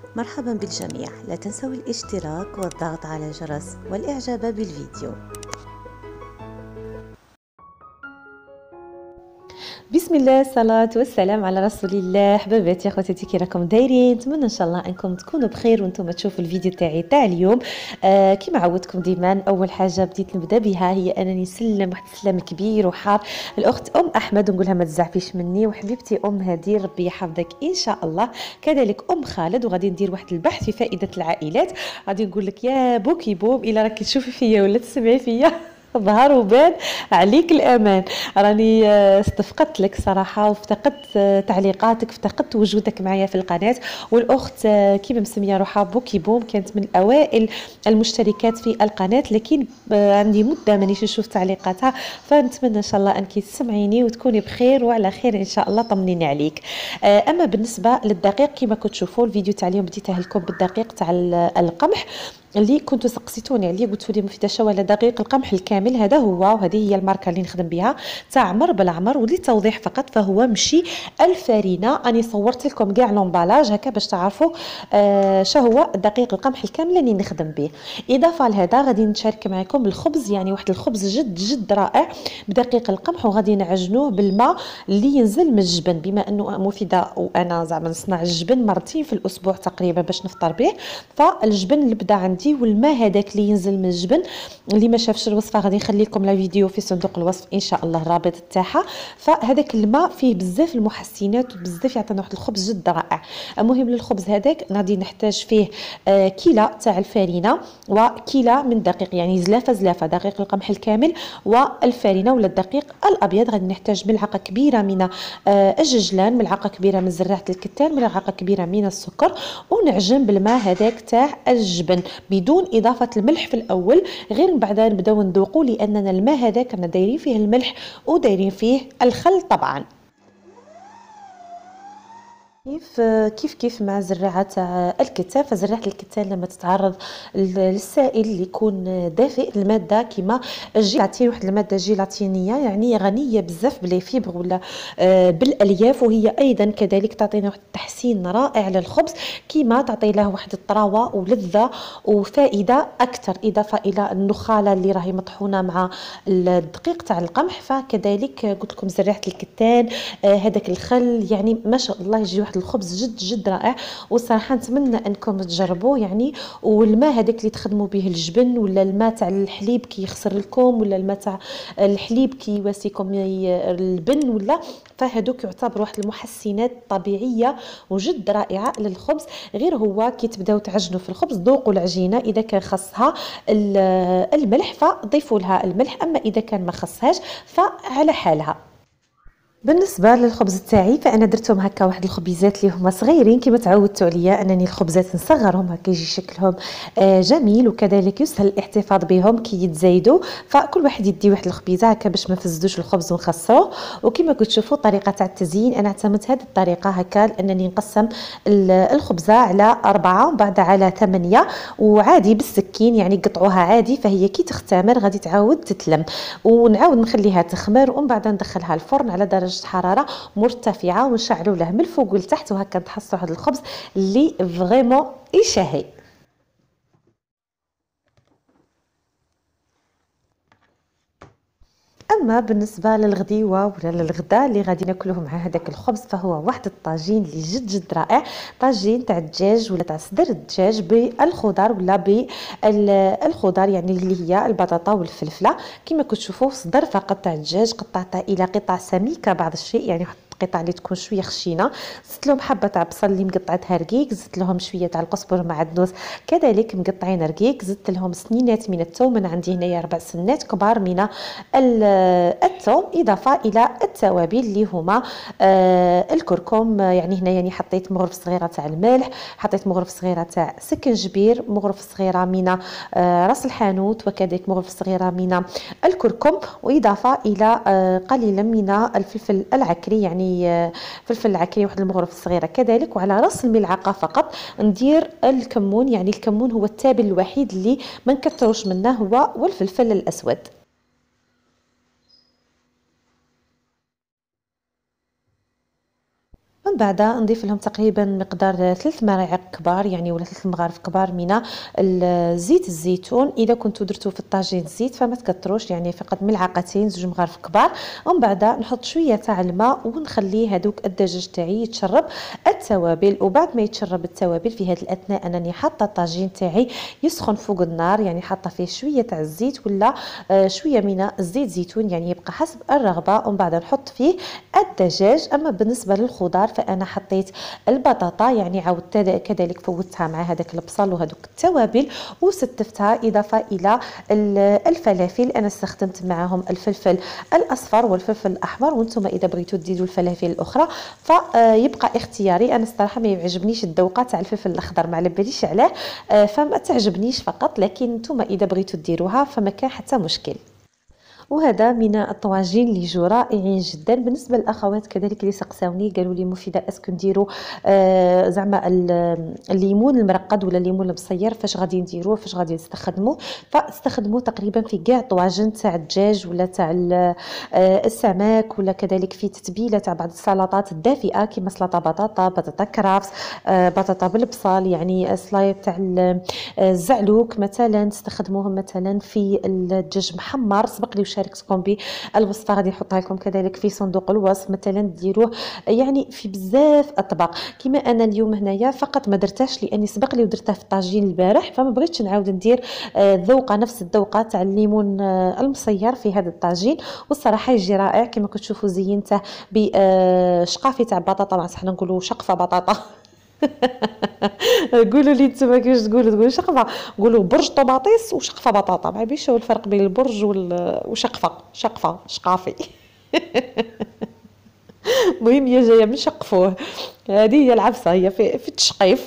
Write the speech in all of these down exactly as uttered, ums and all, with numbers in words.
مرحبا بالجميع، لا تنسوا الاشتراك والضغط على الجرس والإعجاب بالفيديو. بسم الله، الصلاة والسلام على رسول الله. حباباتي يا خواتاتي، كي راكم دايرين؟ نتمنى ان شاء الله انكم تكونوا بخير وانتم تشوفوا الفيديو تاعي تاع اليوم. آه كما عودتكم ديما، اول حاجه بديت نبدا بها هي انني نسلم واحد السلام كبير وحار الاخت ام احمد ونقولها ما تزعفيش مني، وحبيبتي ام هدير ربي يحفظك ان شاء الله. كذلك ام خالد، وغادي ندير واحد البحث في فائده العائلات. غادي نقول لك يا بوكي بوب، الا راكي تشوفي فيا ولا تسمعي فيا ظهر وبان عليك الامان. راني استفقدت لك صراحه، وافتقدت تعليقاتك، افتقدت وجودك معايا في القناه. والاخت كيما مسميه روحها بوكي بوم كانت من اوائل المشتركات في القناه، لكن عندي مده مانيش نشوف تعليقاتها، فنتمنى ان شاء الله انك تسمعيني وتكوني بخير وعلى خير ان شاء الله. طمنيني عليك. اما بالنسبه للدقيق، كما كنت تشوفوا الفيديو تاع اليوم بديته لكم بالدقيق تاع القمح اللي كنتوا سقسيتوني عليه، قلتوا لي مفيده ولا دقيق القمح الكامل. هذا هو، وهذه هي الماركه اللي نخدم بها تاع عمر بالعمر. وللتوضيح فقط، فهو مشي الفارينه. اني صورت لكم كاع لومبالاج هكا باش تعرفوا آه هو دقيق القمح الكامل اللي نخدم به. اضافه لهذا غادي نشارك معكم الخبز، يعني واحد الخبز جد جد رائع بدقيق القمح، وغادي نعجنوه بالماء اللي ينزل من الجبن، بما انه مفيده وانا زعما نصنع الجبن مرتين في الاسبوع تقريبا باش نفطر به. فالجبن اللي بدا عندي والماء هذاك اللي ينزل من الجبن، اللي ما شافش الوصفه غادي نخلي لكم الفيديو في صندوق الوصف ان شاء الله، الرابط تاعها. فهذاك الماء فيه بزاف المحسنات وبزاف يعطينا واحد الخبز جد رائع. المهم للخبز هذاك غادي نحتاج فيه آه كيله تاع الفارينه وكيله من دقيق، يعني زلافه زلافه دقيق القمح الكامل والفارينه ولا الدقيق الابيض. غادي نحتاج ملعقه كبيره من آه الججلان، ملعقه كبيره من زرعه الكتان، ملعقه كبيره من السكر، ونعجن بالماء هذاك تاع الجبن بدون اضافه الملح في الاول، غير من بعد نبداو نذوقوا، لاننا الماء هذاك رانا دايرين فيه الملح ودايرين فيه الخل طبعا. كيف كيف كيف مع زراعة الكتان. فزراعة الكتان لما تتعرض للسائل اللي يكون دافئ، المادة كما الجيلاتين، واحد المادة جيلاتينية يعني غنية بزاف بلي فيبر ولا بالالياف، وهي ايضا كذلك تعطينا واحد التحسين رائع للخبز، كما تعطي له واحد الطراوة ولذة وفائدة اكثر، اضافة الى النخالة اللي راهي مطحونة مع الدقيق تاع القمح. فكذلك قلت لكم زراعة الكتان هذاك الخل، يعني ما شاء الله يجي واحد الخبز جد جد رائع. وصراحه نتمنى انكم تجربوه يعني. والماء هذاك اللي تخدموا به الجبن، ولا الماء تاع الحليب كي يخسر لكم، ولا الماء تاع الحليب كي يواسيكم البن، ولا فهذوك يعتبروا واحد المحسنات طبيعيه وجد رائعه للخبز. غير هو كي تبداو تعجنوا في الخبز ذوقوا العجينه، اذا كان خصها الملح فضيفوا لها الملح، اما اذا كان ما خصهاش فعلى حالها. بالنسبه للخبز تاعي فانا درتهم هكا واحد الخبيزات اللي هما صغيرين، كما تعودتوا عليا انني الخبزات نصغرهم هكا يجي شكلهم آه جميل، وكذلك يسهل الاحتفاظ بهم كي يتزايدوا. فكل واحد يدي واحد الخبيزه هكا باش ما نفسدوش الخبز ونخسروه. وكما كنت تشوفوا الطريقه تاع التزيين، انا اعتمدت هذه الطريقه هكا، لانني نقسم الخبزه على أربعة وبعد على ثمانية، وعادي بالسكين يعني قطعوها عادي، فهي كي تختمر غادي تعاود تتلم. ونعاود نخليها تخمر، ومن بعد ندخلها الفرن على درجه حراره مرتفعه، ونشعلوا له من الفوق لتحت، وهكا نحصلوا هذا الخبز اللي فريمون يشهي. اما بالنسبه للغديوه ولا للغداء اللي غادي ناكلوه مع هذاك الخبز، فهو واحد الطاجين اللي جد جد رائع. طاجين تاع الدجاج ولا تاع صدر الدجاج بالخضر ولا بالخضر، يعني اللي هي البطاطا والفلفله. كما كتشوفوا صدر فقط تاع الدجاج قطعته الى قطع سميكه بعض الشيء، يعني قطع اللي تكون شويه خشينه. زدت لهم حبه تاع بصل اللي مقطعتها رقيق، زدت لهم شويه تاع القزبر مع الدنوس كذلك مقطعين رقيق، زدت لهم سنينات من الثوم، انا عندي هنايا ربع سنات كبار من الثوم، اضافه الى التوابل اللي هما آه الكركم، يعني هنا يعني حطيت مغرف صغيره تاع الملح، حطيت مغرف صغيره تاع سكنجبير، مغرف صغيره من آه راس الحانوت، وكذلك مغرف صغيره من الكركم، واضافه الى آه قليلا من الفلفل العكري، يعني فلفل العكري واحد المغرف الصغيره كذلك. وعلى راس الملعقه فقط ندير الكمون، يعني الكمون هو التابل الوحيد اللي ما نكثروش منه، هو والفلفل الاسود. من بعد نضيف لهم تقريبا مقدار ثلاث ملاعق كبار يعني ولا ثلاث مغارف كبار من زيت الزيتون. اذا كنتو درتو في الطاجين زيت فما تكثروش، يعني فقط ملعقتين زوج مغارف كبار. ومن بعد نحط شويه تاع الماء ونخلي هذوك الدجاج تاعي يتشرب التوابل. وبعد ما يتشرب التوابل في هذه الاثناء انني حاطه الطاجين تاعي يسخن فوق النار، يعني حاطه فيه شويه تاع الزيت ولا آه شويه من الزيت زيتون، يعني يبقى حسب الرغبه. ومن بعد نحط فيه الدجاج. اما بالنسبه للخضار فانا حطيت البطاطا، يعني عاودت كذلك فوتها مع هذاك البصل وهذوك التوابل وستفتها، اضافه الى الفلافل. انا استخدمت معهم الفلفل الاصفر والفلفل الاحمر، وانتم اذا بغيتوا تزيدوا الفلافل الاخرى فيبقى اختياري. انا الصراحه ما يعجبنيش الذوقه تاع الفلفل الاخضر، ما على باليش علاه فما تعجبنيش فقط، لكن انتم اذا بغيتوا ديروها فما كان حتى مشكل. وهذا من الطواجين اللي جو رائعين جدا. بالنسبه للاخوات كذلك اللي سقساوني قالوا لي مفيده اسكو نديروا آه زعما الليمون المرقد ولا الليمون المصير فاش غادي نديروه، فاش غادي نستخدموه. فاستخدموه تقريبا في كاع الطواجن تاع الدجاج ولا تاع آه السمك، ولا كذلك في تتبيله تاع بعض السلطات الدافئه كما سلطه بطاطا، بطاطا كرافس، آه بطاطا بالبصل، يعني سلايط تاع الزعلوك مثلا تستخدموهم مثلا في الدجاج محمر. سبق لي شاركتكم بالوصفه غادي نحطها لكم كذلك في صندوق الوصف، مثلا ديروه يعني في بزاف اطباق. كما انا اليوم هنايا فقط ما درتهاش لاني سبق لي ودرتها في الطاجين البارح، فما بغيتش نعاود ندير ذوقه نفس الذوقه تاع الليمون المصير في هذا الطاجين. والصراحه يجي رائع. كما كتشوفوا زينته بشقافي تاع بطاطا، ما صحنا نقولوا شقفه بطاطا قولوا لي نتوما كيفاش تقولوا تقولوا شقفه، قولوا برج طوماطيس وشقفه بطاطا، ما عرفتش هو الفرق بين البرج وشقفه. شقفه شقافي المهم هي جايه من شقفوه، هذه هي العفسه، هي في, في التشقيف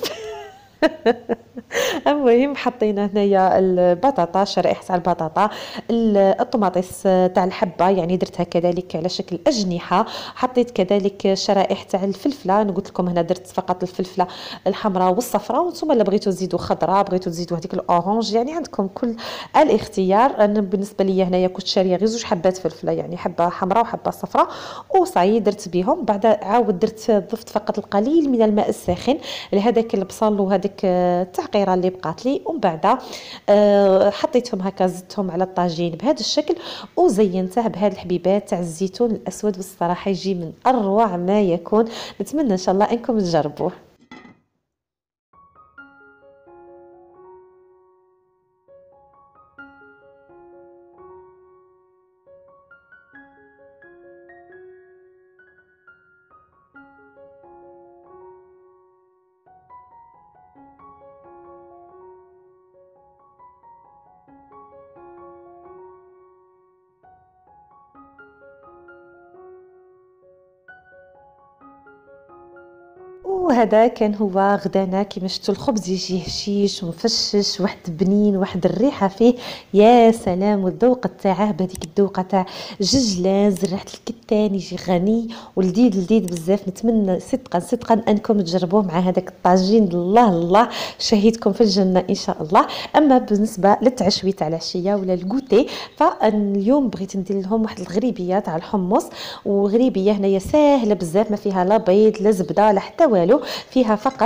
المهم حطينا هنايا البطاطا، شرائح تاع البطاطا، الطماطيس تاع الحبه يعني درتها كذلك على شكل اجنحه. حطيت كذلك شرائح تاع الفلفله، انا قلت لكم هنا درت فقط الفلفله الحمراء والصفراء، وانتم الا بغيتوا تزيدوا خضراء بغيتوا تزيدوا هذيك الاورانج، يعني عندكم كل الاختيار. انا بالنسبه لي هنايا كنت شاريه غير زوج حبات فلفله، يعني حبه حمراء وحبه صفراء وصاي درت بهم. بعد عاود درت ضفت فقط القليل من الماء الساخن لهذاك البصل وهذاك التعقيره اللي بقات لي. ومن بعد أه حطيتهم هكا، زدتهم على الطاجين بهذا الشكل وزينته بهذه الحبيبات تاع الزيتون الاسود، والصراحه يجي من اروع ما يكون. نتمنى ان شاء الله انكم تجربوه. وهذا كان هو غدانا. كما شفتوا الخبز يجي هشيش ومفشش، واحد بنين، واحد الريحه فيه يا سلام، والذوق تاعه بهذيك الذوقه تاع ججلاز، ريحه الكتان يجي غني ولذيذ لذيذ بزاف. نتمنى صدقا صدقا انكم تجربوه مع هذاك الطاجين. الله الله شهيتكم في الجنه ان شاء الله. اما بالنسبه للتعشوي تاع العشيه ولا الكوتي، فاليوم بغيت ندير لهم واحد الغريبيه تاع الحمص، وغريبيه هنايا ساهله بزاف، ما فيها لا بيض لا زبده لا حتى والو. فيها فقط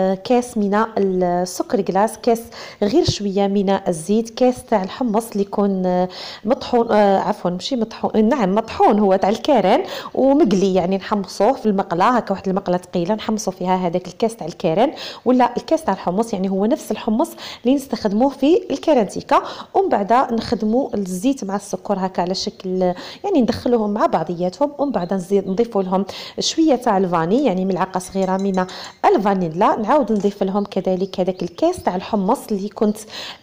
كاس من السكر كلاس، كاس غير شويه من الزيت، كاس تاع الحمص اللي يكون مطحون، عفوا ماشي مطحون، نعم مطحون، هو تاع الكاران ومقلي، يعني نحمصوه في المقله هكا، واحد المقله ثقيله نحمصوا فيها هذاك الكاس تاع الكاران ولا الكاس تاع الحمص، يعني هو نفس الحمص اللي نستخدموه في الكارانتيكا. ومن بعد نخدموا الزيت مع السكر هكا على شكل، يعني ندخلوهم مع بعضياتهم. ومن بعد نزيد نضيفوا لهم شويه تاع الفاني، يعني ملعقه صغيره من الفانيلا. نعاود نضيف لهم كذلك هذاك الكاس تاع الحمص اللي كنت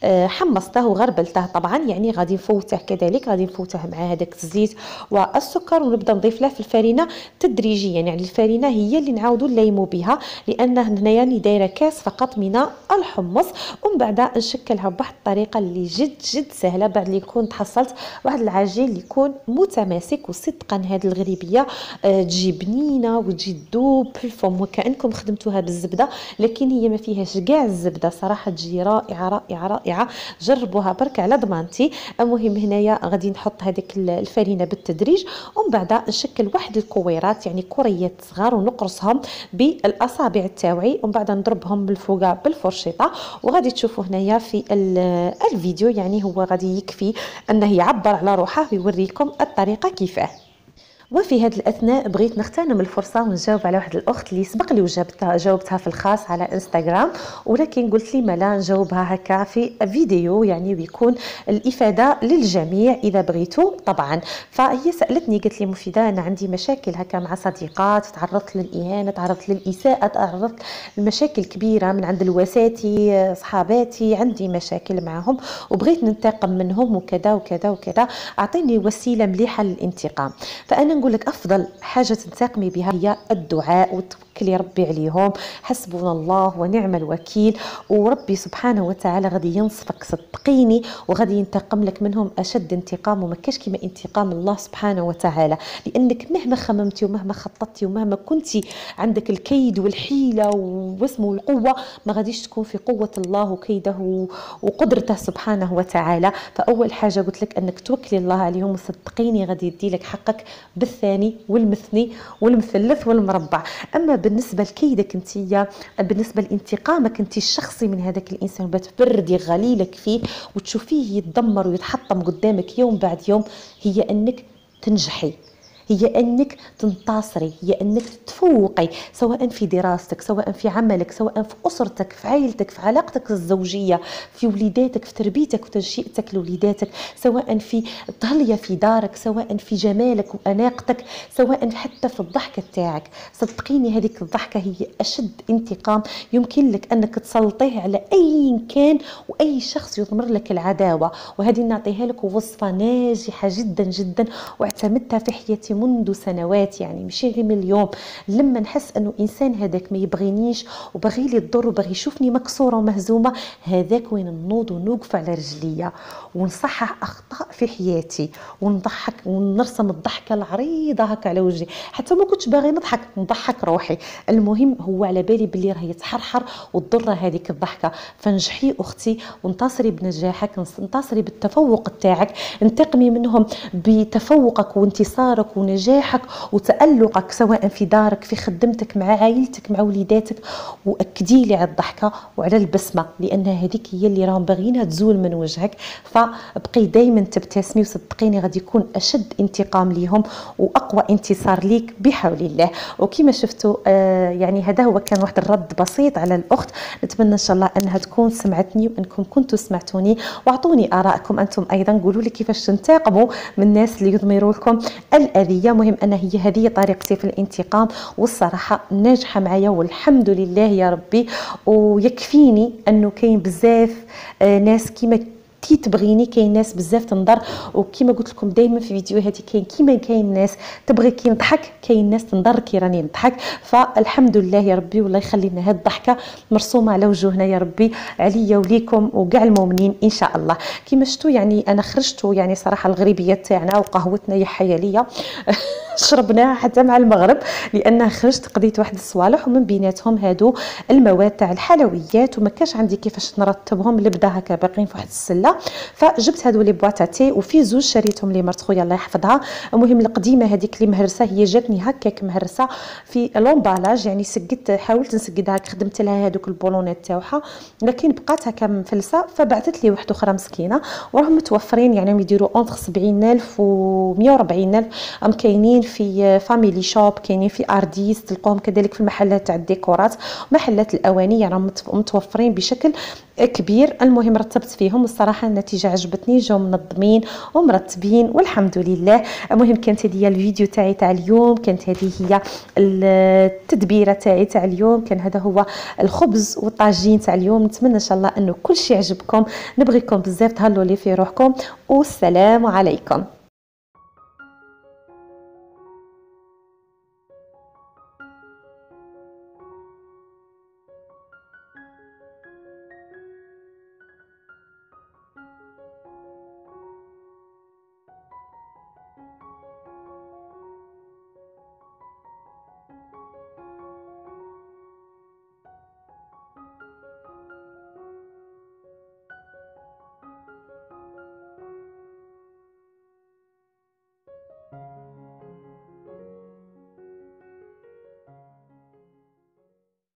حمصته وغربلته طبعا، يعني غادي نفوته كذلك، غادي نفوته مع هذاك الزيت والسكر، ونبدا نضيف له في الفرينه تدريجيا. يعني الفرينه هي اللي نعاودوا نليموا بها، لان هنايا راني دايره كاس فقط من الحمص. ومن بعد نشكلها بواحد الطريقه اللي جد جد سهله، بعد اللي يكون تحصلت واحد العجين اللي يكون متماسك. وصدقا هذه الغريبيه تجي بنينه وتجي تذوب في الفم وكانكم خدمتوها تزيدوها بالزبده، لكن هي ما فيهاش كاع الزبده، صراحه تجي رائعه رائعه رائعه. جربوها برك على ضمانتي. المهم هنايا غادي نحط هذيك الفرينه بالتدريج، ومن بعد نشكل واحد الكويرات يعني كريات صغار ونقرصهم بالاصابع تاوعي، ومن بعد نضربهم بالفوق بالفرشيطه. وغادي تشوفوا هنايا في الفيديو يعني هو غادي يكفي انه يعبر على روحه ويوريكم الطريقه كيفاه. وفي هذه الاثناء بغيت نغتنم الفرصه ونجاوب على واحد الاخت اللي سبق لي وجاوبتها جاوبتها في الخاص على انستغرام، ولكن قلت لي مالا نجاوبها هكا في فيديو يعني ويكون الافاده للجميع اذا بغيتوا طبعا. فهي سالتني قالت لي مفيده انا عندي مشاكل هكا مع صديقات، تعرضت للاهانه، تعرضت للاساءه، تعرضت لمشاكل كبيره من عند الوساتي صحاباتي، عندي مشاكل معهم وبغيت ننتقم منهم وكذا وكذا وكذا، اعطيني وسيله مليحه للانتقام. فانا نقول لك افضل حاجه تنتقمي بها هي الدعاء وتوكلي ربي عليهم، حسبنا الله ونعم الوكيل، وربي سبحانه وتعالى غادي ينصفك صدقيني وغادي ينتقم لك منهم اشد انتقام، وما كاش كيما انتقام الله سبحانه وتعالى، لانك مهما خممتي ومهما خططتي ومهما كنتي عندك الكيد والحيله واسمه القوه، ما غاديش تكون في قوه الله وكيده وقدرته سبحانه وتعالى. فاول حاجه قلت لك انك توكلي الله عليهم، وصدقيني غادي يدي لك حقك بالثاني والمثني والمثلث والمربع. اما بالنسبه لكيدك انت، بالنسبه لانتقامك انت الشخصي من هذاك الانسان بتبردي غليلك فيه وتشوفيه يتدمر ويتحطم قدامك يوم بعد يوم، هي انك تنجحي، هي انك تنتصري، هي انك تتفوقي، سواء في دراستك، سواء في عملك، سواء في اسرتك، في عائلتك، في علاقتك الزوجيه، في وليداتك، في تربيتك وتنشئتك لوليداتك، سواء في التهليه في دارك، سواء في جمالك واناقتك، سواء حتى في الضحكه تاعك. صدقيني هذيك الضحكه هي اشد انتقام يمكن لك انك تسلطيه على اي كان واي شخص يضمر لك العداوه. وهذه نعطيها لك وصفه ناجحه جدا جدا واعتمدتها في حياتي منذ سنوات، يعني ماشي غير من اليوم. لما نحس انه انسان هذاك ما يبغينيش وبغي لي الضر وبغي يشوفني مكسوره ومهزومه، هذاك وين نوض ونوقف على رجليا ونصحح اخطاء في حياتي ونضحك ونرسم الضحكه العريضه هكا على وجهي، حتى ما كنتش باغي نضحك نضحك روحي. المهم هو على بالي باللي راهي تحرحر وتضر هذيك الضحكه. فنجحي اختي وانتصري بنجاحك، انتصري بالتفوق تاعك، انتقمي منهم بتفوقك وانتصارك ونجاحك وتألقك، سواء في دارك، في خدمتك، مع عائلتك، مع وليداتك. واكدي لي على الضحكه وعلى البسمه، لان هذيك هي اللي راهم باغيينها تزول من وجهك. فبقي دائما تبتسمي، وصدقيني غادي يكون اشد انتقام ليهم واقوى انتصار ليك بحول الله. وكما شفتوا آه يعني هذا هو كان واحد الرد بسيط على الاخت. نتمنى ان شاء الله انها تكون سمعتني وانكم كنتوا سمعتوني، واعطوني ارائكم انتم ايضا، قولوا لي كيفاش تنتقموا من الناس اللي يضمروا لكم الأذية. مهم أن هي هذه طريقتي في الانتقام، والصراحة ناجحة معايا والحمد لله يا ربي. ويكفيني أنه كاين بزاف ناس كيما كي تبغيني، كاين ناس بزاف تنظر، وكيما قلت لكم دائما في فيديوهاتي كاين كيما كاين ناس تبغي كي نضحك، كاين ناس تنظر كي راني نضحك. فالحمد لله يا ربي، والله يخلي لنا هاد الضحكه مرسومه على وجوهنا يا ربي، عليا وليكم وكاع المؤمنين ان شاء الله. كيما شفتوا يعني انا خرجت يعني صراحه الغريبيه تاعنا وقهوتنا هي حياليه شربناها حتى مع المغرب، لان خرجت قضيت واحد الصوالح ومن بيناتهم هادو المواد تاع الحلويات، وما كاش عندي كيفاش نرتبهم، لبدا هكا باقيين في واحد السله. فجبت هادو لي بواطاتي، وفي زوج شريتهم لي مرت خويا الله يحفظها. المهم القديمه هذيك اللي مهرسه هي جاتني هكاك مهرسه في لومبالاج، يعني سقيت حاولت نسقدها، خدمت لها هذوك البولونات تاعها، لكن بقات هكا مفلسه. فبعثت لي واحده اخرى مسكينه وراهم متوفرين، يعني يديروا اونتر سبعين ألف و مية وأربعين ألف. ام كاينين في فاميلي شوب، كاينين في ارديس، تلقاهم كذلك في المحلات تاع الديكورات، محلات الاواني، يعني متوفرين بشكل كبير. المهم رتبت فيهم والصراحه النتيجه عجبتني، جاو منظمين ومرتبين والحمد لله. المهم كانت هذه الفيديو تاعي تاع اليوم، كانت هذه هي التدبيره تاعي تاع اليوم، كان هذا هو الخبز والطاجين تاع اليوم. نتمنى ان شاء الله انه كل شيء عجبكم، نبغيكم بزاف، تهلوا لي في روحكم، والسلام عليكم.